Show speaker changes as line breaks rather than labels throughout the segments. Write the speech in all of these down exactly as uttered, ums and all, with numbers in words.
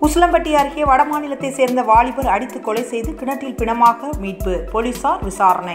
உசிலம்பட்டி அருகே வடமாநிலத்தை சேர்ந்த வாலிபர் அடித்து கொலை செய்து கிணற்றில் பிணமாக மீட்பு, போலீசார் விசாரணை.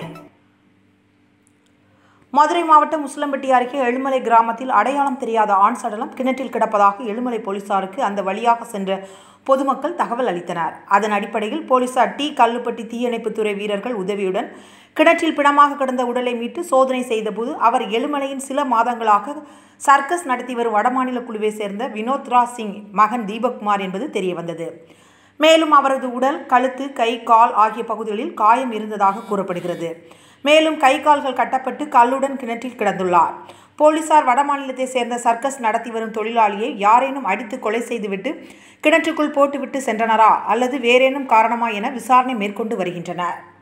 மதுரை மாவட்டம் உசிலம்பட்டி அருகே எழுமலை கிராமத்தில் அடையாளம் தெரியாத ஆண் சடலம் கிணற்றில் கிடப்பதாக எழுமலை போலீசாருக்கு அந்த வழியாக சென்ற பொதுமக்கள் தகவல் அளித்தனர். அதன் அடிப்படையில் போலீசார் டி கல்லுப்பட்டி தீயணைப்புத்துறை வீரர்கள் உதவியுடன் கிணற்றில் பிணமாக கிடந்த உடலை மீட்டு சோதனை செய்தபோது அவர் எழுமலையின் சில மாதங்களாக சர்க்கஸ் நடத்தி வரும் வடமாநில குழுவை சேர்ந்த வினோத்ராஜ் சிங் மகன் தீபக்குமார் என்பது தெரியவந்தது. மேலும் அவரது உடல், கழுத்து, கை, கால் ஆகிய பகுதிகளில் காயம் இருந்ததாக கூறப்படுகிறது. மேலும் கை கால்கள் கட்டப்பட்டு கல்லுடன் கிணற்றில் கிடந்துள்ளார். போலீசார் வடமாநிலத்தை சேர்ந்த சர்க்கஸ் நடத்தி வரும் தொழிலாளியை யாரேனும் அடித்து கொலை செய்துவிட்டு கிணற்றுக்குள் போட்டுவிட்டு சென்றனரா அல்லது வேறேனும் காரணமா என விசாரணை மேற்கொண்டு வருகின்றனர்.